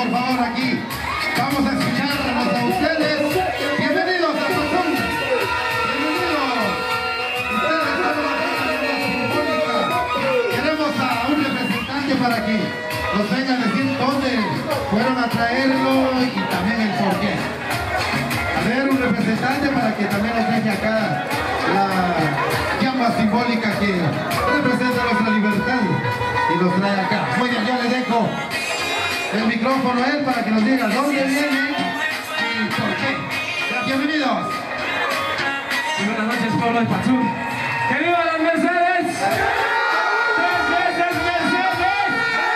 por favor, aquí. Vamos a escucharlos a ustedes. Bienvenidos a Pazún. Bienvenidos. Ustedes están en la Sinfónica. Queremos a un representante para que nos venga a decir dónde fueron a traerlo y también el por qué. A ver, un representante para que también nos deje acá la llama simbólica que representa nuestra libertad y nos trae acá. Muy bien, yo le dejo el micrófono a él para que nos diga dónde viene y por qué. Ya, bienvenidos. Y buenas noches, pueblo de Pazún. ¡Que viva las Mercedes! ¡Tres veces Mercedes!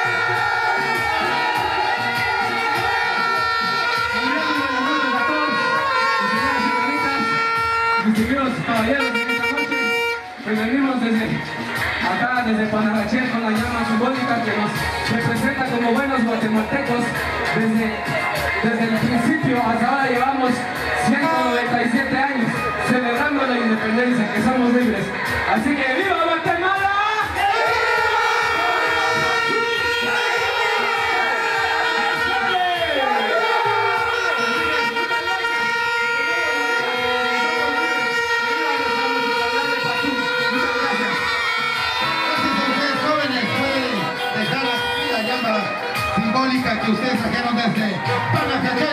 Muy bien, buenas noches a todos, mis señoras y señoritas, mis queridos caballeros en esta noche. Pues venimos desde acá, desde Panarachel, con la llama simbólica que nos representa como buenos guatemaltecos. Desde el principio hasta ahora llevamos 197 años celebrando la independencia, que somos libres. Así que ¡viva Guatemala! Simbólica que ustedes trajeron desde Panajachel.